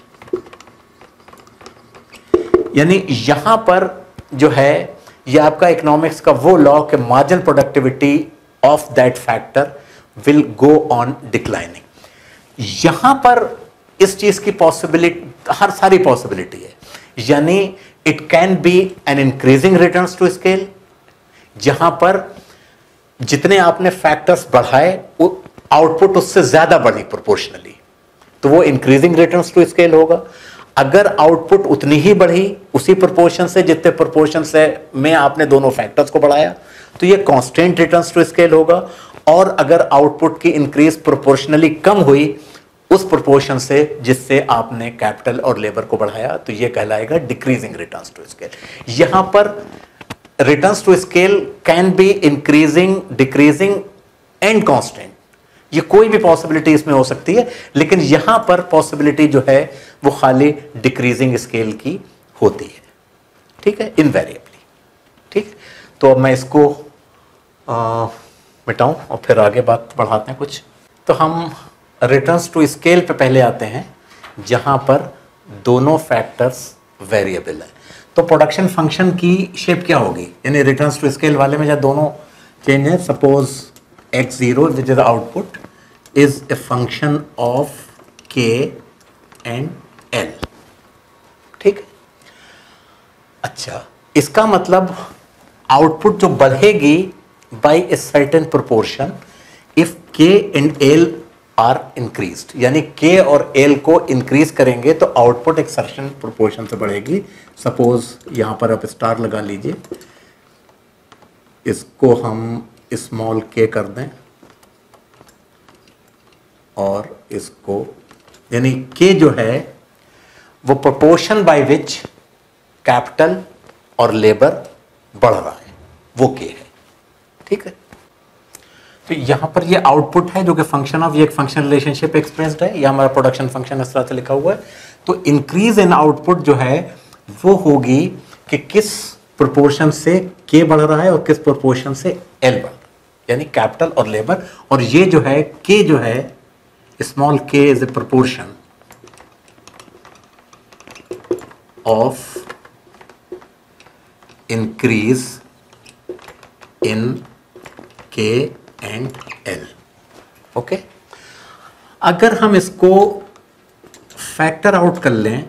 यानी यहां पर जो है यह आपका इकोनॉमिक्स का वो लॉ कि marginal productivity of that factor will go on declining. यहां पर इस चीज की पॉसिबिलिटी, हर सारी पॉसिबिलिटी है, यानी it can be an increasing returns to scale, जहां पर जितने आपने फैक्टर्स बढ़ाए आउटपुट उससे ज्यादा बढ़ी प्रोपोर्शनली, तो वो इंक्रीजिंग रिटर्न्स टू स्केल होगा। अगर आउटपुट उतनी ही बढ़ी उसी प्रोपोर्शन से जितने प्रोपोर्शन से में आपने दोनों फैक्टर्स को बढ़ाया, तो ये कांस्टेंट रिटर्न्स टू स्केल होगा। और अगर आउटपुट की इंक्रीज प्रोपोर्शनली कम हुई उस प्रोपोर्शन से जिससे आपने कैपिटल और लेबर को बढ़ाया, तो ये कहलाएगा डिक्रीजिंग रिटर्न्स टू स्केल। यहां पर returns to scale can be increasing, decreasing and constant, ये कोई भी पॉसिबिलिटी इसमें हो सकती है, लेकिन यहां पर पॉसिबिलिटी जो है वो खाली डिक्रीजिंग स्केल की होती है। ठीक है, इनवेरिएबली। ठीक, तो अब मैं इसको मिटाऊं और फिर आगे बात बढ़ाते हैं कुछ। तो हम रिटर्न्स टू स्केल पे पहले आते हैं, जहां पर दोनों फैक्टर्स वेरिएबल है। तो प्रोडक्शन फंक्शन की शेप क्या होगी, यानी रिटर्न्स टू स्केल वाले में जब दोनों चेंज है, suppose x0 which is output is a function of k and l। ठीक, अच्छा, इसका मतलब आउटपुट जो बढ़ेगी by a certain proportion if k and l are increased, यानी k और l को इंक्रीज करेंगे तो आउटपुट एक सर्टेन प्रोपोर्शन से बढ़ेगी। सपोज यहां पर आप स्टार लगा लीजिए, इसको हम स्मॉल k कर दें और इसको, यानी k जो है वो प्रोपोर्शन बाय विच कैपिटल और लेबर बढ़ रहा है, वो k है। ठीक है, तो यहां पर ये आउटपुट है जो कि फंक्शन ऑफ, ये एक फंक्शन रिलेशनशिप एक्सप्रेस्ड है, ये हमारा प्रोडक्शन फंक्शन इस तरह से लिखा हुआ है। तो इंक्रीज इन आउटपुट जो है वो होगी कि किस प्रोपोर्शन से k बढ़ रहा है और किस प्रोपोर्शन से l बढ़ रहा है, यानी कैपिटल और लेबर। और ये जो है k जो है, small k is a proportion of increase in k and l। Okay, अगर हम इसको फैक्टर आउट कर लें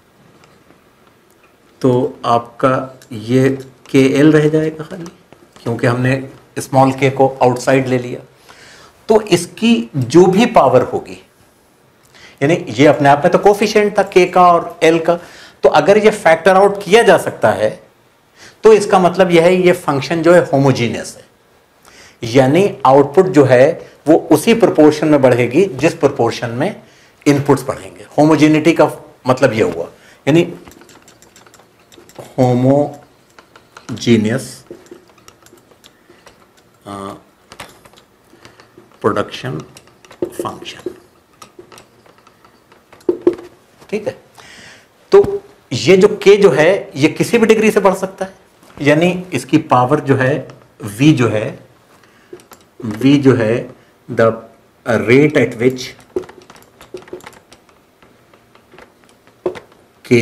तो आपका ये के एल रह जाएगा खाली, क्योंकि हमने स्मॉल के को आउटसाइड ले लिया। तो इसकी जो भी पावर होगी, यानी ये अपने आप में तो कोफिशिएंट था के का और एल का, तो अगर ये फैक्टर आउट किया जा सकता है तो इसका मतलब यह है ये फंक्शन जो है होमोजीनियस है, यानी आउटपुट जो है वो उसी प्रोपोर्शन में बढ़ेगी जिस प्रोपोर्शन में इनपुट्स बढ़ेंगे। होमोजेनिटी का मतलब यह हुआ, यानी होमोजीनियस प्रोडक्शन फंक्शन। ठीक है, तो ये जो k जो है ये किसी भी डिग्री से बढ़ सकता है, यानी इसकी पावर जो है v जो है the rate at which k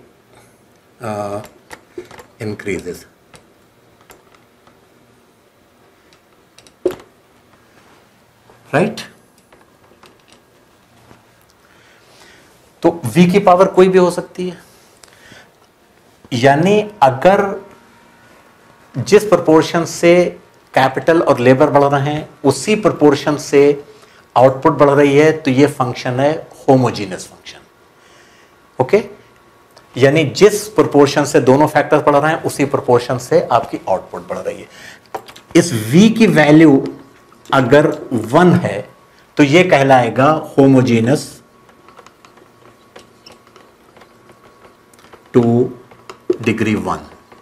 increases. Right, तो v की पावर कोई भी हो सकती है, यानी अगर जिस प्रोपोर्शन से कैपिटल और लेबर बढ़ रहे हैं उसी प्रोपोर्शन से आउटपुट बढ़ रही है, तो ये फंक्शन है होमोजीनियस फंक्शन। ओके, यानी जिस प्रोपोर्शन से दोनों फैक्टर्स बढ़ रहे हैं उसी प्रोपोर्शन से आपकी आउटपुट बढ़ रही है। इस v की वैल्यू अगर 1 है तो ये कहलाएगा होमोजीनियस टू डिग्री 1।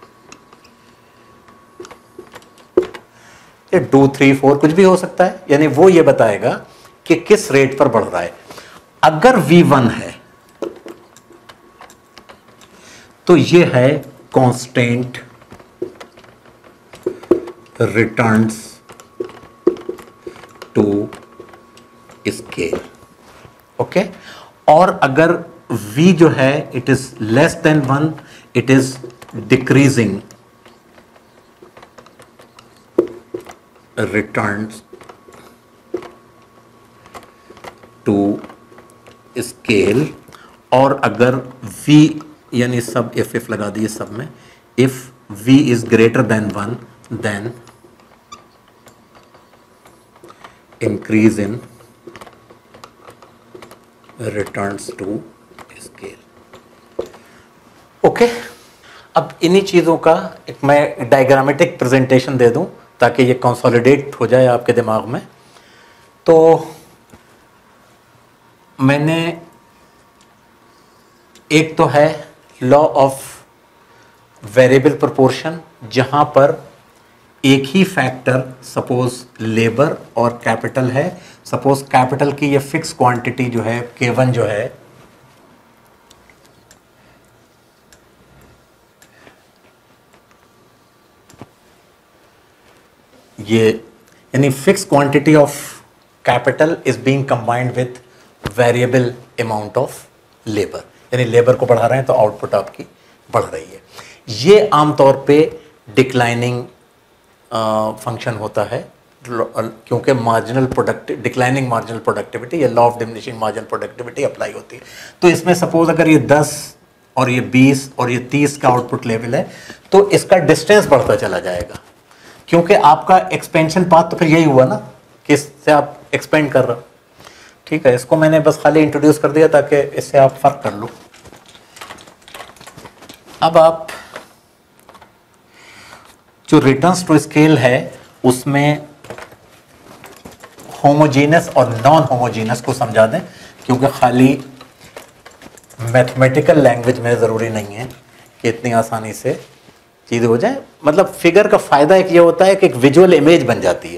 ये 2, 3, 4 कुछ भी हो सकता है, यानी वो ये बताएगा कि किस रेट पर बढ़ रहा है। अगर v1 है तो ये है constant returns to scale. Okay, और अगर v जो है it is less than 1, it is decreasing returns to scale. और अगर v यानी सब if लगा दिए सब में, if v is greater than 1 then increase in returns to scale. Okay, अब इन्हीं चीजों का एक मैं डायग्रामेटिक प्रेजेंटेशन दे दूं ताकि ये कंसोलिडेट हो जाए आपके दिमाग में। तो मैंने एक तो है लॉ ऑफ वेरिएबल प्रोपोर्शन, जहां पर एक ही फैक्टर सपोज लेबर और कैपिटल है। सपोज कैपिटल की ये फिक्स क्वांटिटी जो है K1 जो है ये, यानी fix quantity of capital is being combined with variable amount of labour, यानी लेबर को बढ़ा रहे हैं तो आउटपुट आपकी बढ़ रही है। ये आमतौर पे डिक्लाइनिंग फंक्शन होता है, क्योंकि मार्जिनल डिक्लाइनिंग मार्जिनल प्रोडक्टिविटी या law of diminishing marginal productivity apply होती है। तो इसमें सपोज अगर ये 10 और ये 20 और ये 30 का आउटपुट लेवल है तो इसका डिस्टेंस बढ़ता चला जाएगा, क्योंकि आपका एक्सपेंशन पाथ तो फिर यही हुआ ना कि इससे आप एक्सपेंड कर रहे हो। ठीक है, इसको मैंने बस खाली इंट्रोड्यूस कर दिया ताकि इससे आप फर्क कर लो। अब आप जो रिटर्न्स टू स्केल है उसमें होमोजीनस और नॉन होमोजीनस को समझा दें, क्योंकि खाली मैथमेटिकल लैंग्वेज में ज़रूरी नहीं है कि इतनी आसानी से चीज़ हो जाए। मतलब फिगर का फ़ायदा एक ये होता है कि एक विजुअल इमेज बन जाती है।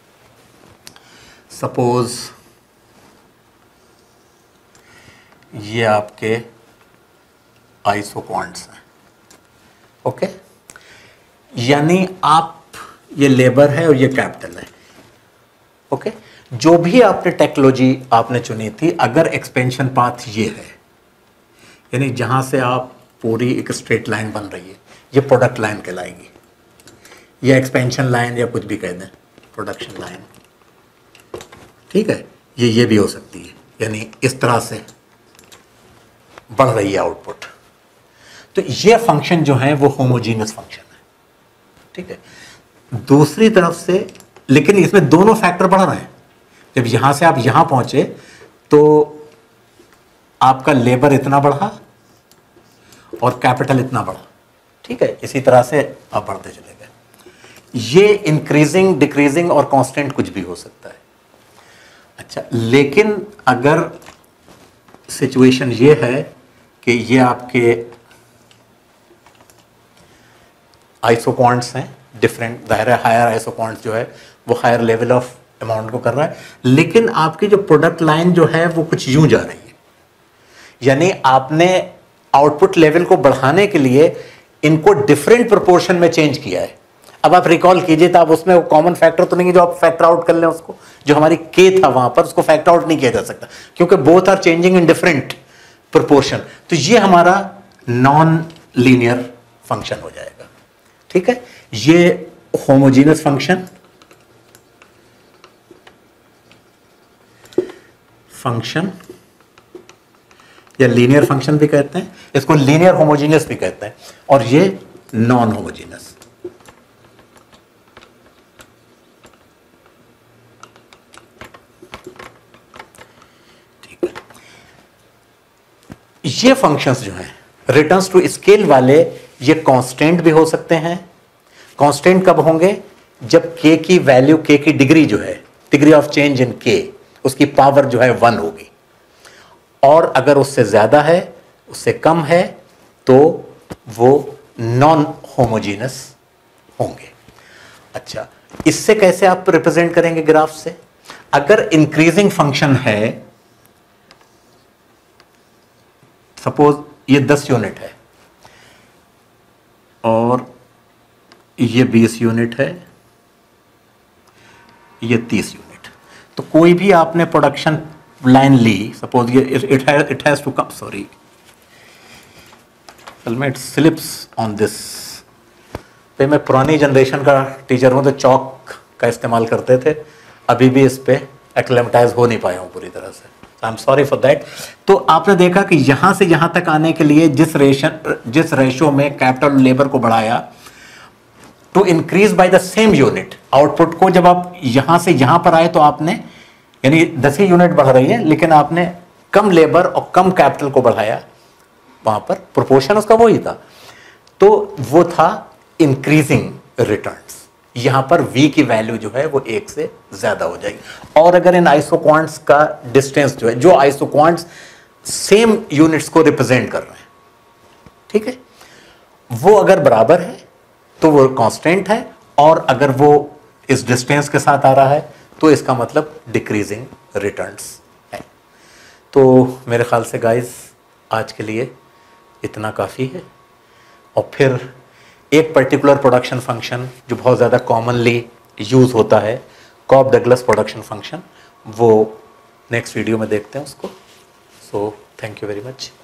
सपोज ये आपके आइसोक्वांट्स हैं। ओके, यानी आप ये लेबर है और ये कैपिटल है। ओके, जो भी आपने टेक्नोलॉजी आपने चुनी थी, अगर एक्सपेंशन पाथ ये है, यानी जहां से आप पूरी एक स्ट्रेट लाइन बन रही है, ये प्रोडक्ट लाइन कहलाएगी, या एक्सपेंशन लाइन या कुछ भी कह दें, प्रोडक्शन लाइन। ठीक है, ये भी हो सकती है, यानी इस तरह से बढ़ रही है आउटपुट। तो ये फंक्शन जो है वो होमोजीनियस फंक्शन है, ठीक है। दूसरी तरफ से लेकिन इसमें दोनों फैक्टर बढ़ रहे हैं। जब यहां से आप यहां पहुंचे तो आपका लेबर इतना बढ़ा और कैपिटल इतना बढ़ा, ठीक है। इसी तरह से आप बढ़ते चले गए। ये इंक्रीजिंग, डिक्रीजिंग और कांस्टेंट कुछ भी हो सकता है। अच्छा, लेकिन अगर सिचुएशन ये है कि ये आपके आइसोक्वांट्स हैं डिफरेंट, जाहिर है हायर आइसोक्वांट्स जो है वो हायर लेवल ऑफ अमाउंट को कर रहा है, लेकिन आपकी जो प्रोडक्ट लाइन जो है वो कुछ यूं जा रही है। यानी आपने आउटपुट लेवल को बढ़ाने के लिए इनको डिफरेंट प्रोपोर्शन में चेंज किया है। अब आप रिकॉल कीजिए तो आप उसमें कॉमन फैक्टर तो नहीं है जो आप फैक्टर आउट कर लें उसको, जो हमारी के था वहां पर उसको फैक्टर आउट नहीं किया जा सकता क्योंकि both are changing in different proportion. तो ये हमारा नॉन लीनियर फंक्शन हो जाएगा, ठीक है। ये होमोजीनियस फंक्शन या लीनियर फंक्शन भी कहते हैं, इसको लीनियर होमोजीनियस भी कहते हैं, और ये नॉन होमोजीनियस। ठीक है। ये फंक्शंस जो हैं रिटर्न्स टू स्केल वाले, ये कांस्टेंट भी हो सकते हैं। कांस्टेंट कब होंगे? जब k की वैल्यू, k की डिग्री जो है, degree of change in k, उसकी पावर जो है 1 होगी, और अगर उससे ज्यादा है, उससे कम है, तो वो नॉन होमोजीनस होंगे। अच्छा, इससे कैसे आप रिप्रेजेंट करेंगे ग्राफ से? अगर इंक्रीजिंग फंक्शन है, सपोज ये 10 यूनिट है और ये 20 यूनिट है, ये 30 यूनिट, तो कोई भी आपने प्रोडक्शन लाइन ली, सपोज ये it has to come, sorry it slips on this. पे मैं पुरानी जनरेशन का टीचर हूं तो चौक का इस्तेमाल करते थे, अभी भी इस पे एक्लेमेटाइज हो नहीं पाया हूं पूरी तरह से, I am sorry for that. तो आपने देखा कि यहां से यहां तक आने के लिए जिस रेशो में कैपिटल लेबर को बढ़ाया to increase by the same unit, output को जब आप यहां से यहां पर आए तो आपने, यानी 10 ही यूनिट बढ़ रही है लेकिन आपने कम लेबर और कम कैपिटल को बढ़ाया, वहां पर प्रोपोर्शन उसका वही था, तो वो था इंक्रीजिंग रिटर्न्स। यहां पर v की वैल्यू जो है वो 1 से ज्यादा हो जाएगी। और अगर इन आइसोक्वांट्स का डिस्टेंस जो है, जो आइसोक्वांट्स सेम यूनिट्स को रिप्रेजेंट कर रहे हैं, ठीक है, वो अगर बराबर है तो वो कांस्टेंट है, और अगर वो इस डिस्टेंस के साथ आ रहा है तो इसका मतलब डिक्रीजिंग रिटर्न्स है। तो मेरे ख्याल से गाइस आज के लिए इतना काफ़ी है। और फिर एक पर्टिकुलर प्रोडक्शन फंक्शन जो बहुत ज़्यादा कॉमनली यूज़ होता है, कॉब डगलस प्रोडक्शन फंक्शन, वो नेक्स्ट वीडियो में देखते हैं उसको। So thank you very much.